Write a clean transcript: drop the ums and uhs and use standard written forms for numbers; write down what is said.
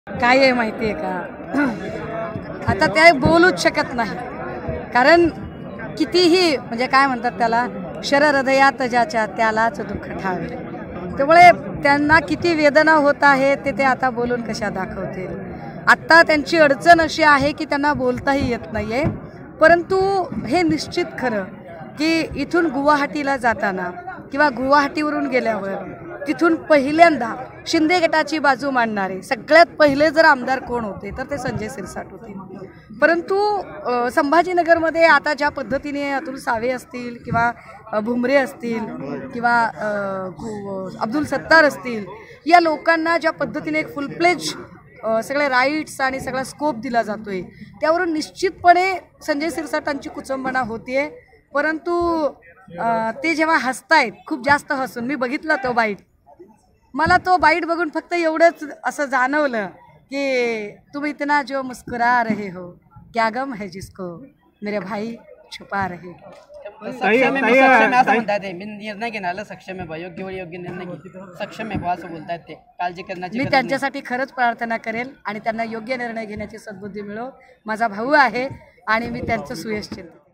काय आहे माहिती आहे का, आता ते बोलूच शकत नाही. कारण कितीही म्हणजे काय म्हणतात त्याला, शर हृदयात ज्याच्या त्यालाच दुःख ठावे. त्यामुळे त्यांना किती वेदना होत आहे ते आता बोलून कशा दाखवतील. आत्ता त्यांची अडचण अशी आहे की त्यांना बोलताही येत नाही आहे. परंतु हे निश्चित खरं की इथून गुवाहाटीला जाताना किंवा गुवाहाटीवरून गेल्यावर तिथून पहिल्यांदा शिंदे गटाची बाजू मांडणारे सगळ्यात पहिले जर आमदार कोण होते तर ते संजय शिरसाट होते. परंतु संभाजीनगरमध्ये आता ज्या पद्धतीने अतुल सावे असतील किंवा भुमरे असतील किंवा अब्दुल सत्तार असतील, या लोकांना ज्या पद्धतीने एक फुल प्लेज सगळे राईट्स आणि सगळा स्कोप दिला जातोय, त्यावरून निश्चितपणे संजय शिरसाटांची कुचंबना होतीये. परंतु ते जेव्हा हसतायत, खूप जास्त हसून मी बघितला तो बाईट, मला तो बाईट बघून फक्त एवढंच असं जाणवलं की तुम इतना जो मुस्कुरा रहे हो क्या गम है जिसको मेरे भाई छुपा रहे. सक्षम आहे असं म्हणतात ते. मी निर्णय घेण्याला सक्षम आहे बा, योग्य वेळी योग्य निर्णय घेतो, सक्षम आहे बा असं बोलतात ते. काळजी करण्याची मी त्यांच्यासाठी खरंच प्रार्थना करेल आणि त्यांना योग्य निर्णय घेण्याची सद्बुद्धी मिळो. माझा भाऊ आहे आणि मी त्यांचं सुयश चिंतन.